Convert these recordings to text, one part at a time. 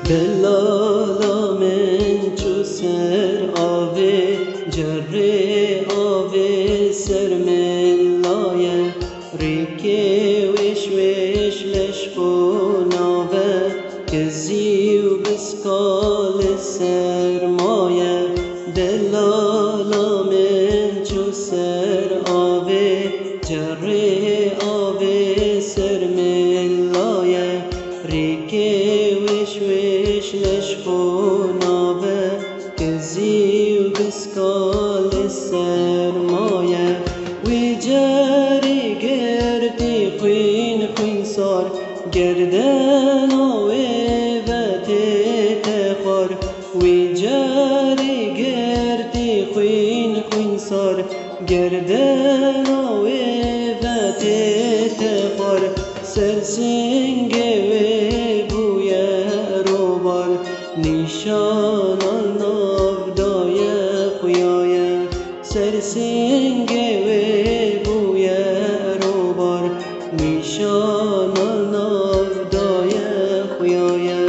دلالا من چو سر آوه جره آوه سر من لایه ریکه وش وش لشخوناوه کزیو بسکال سرمایه دلالا من چو سر آوه جره آوه سر من لایه ریکه وش وش لشخوناوه کزیو بسکال سرمایه وی جاری گردی خوین خوین سار گردن آوه و تخار وی جاری گردی خوین خوین سار گردن آوه و تخار سرسنگه و بویه رو بار نیشان نافدای خویایه سرسنگه و بویه رو بار نیشان نافدای خویایه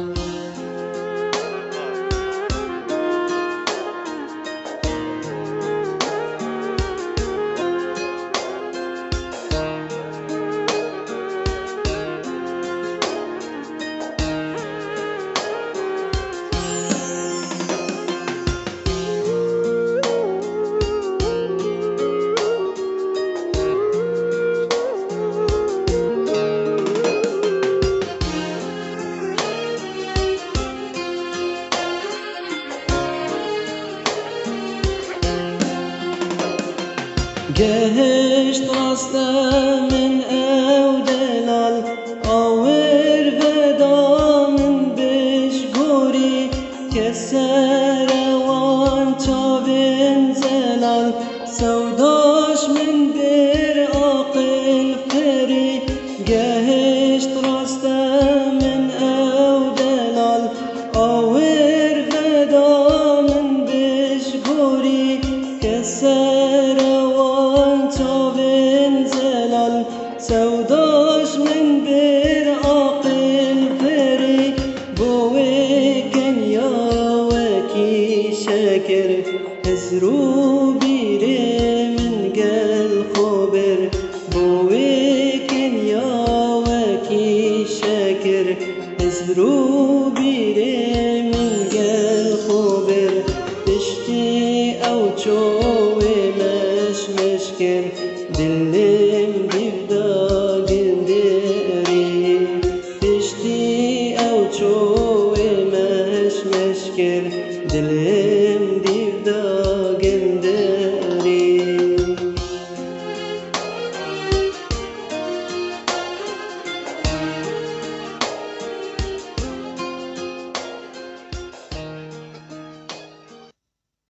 گهشت راسته من او دلال آور ودا من بشگوری که سروان چاوین زلال سوداش من بر عاقل فری گهشت راسته من او دلال آور ودا من بشگوری که سوداش من بر عاقل فری بوی کنیا وکی شکر ازرو بیره من گل خبر بوی کنیا وکی شکر ازرو بیره من گل خبر تشتی او چوی مشکر دلم دیودا گندری تشتی او چو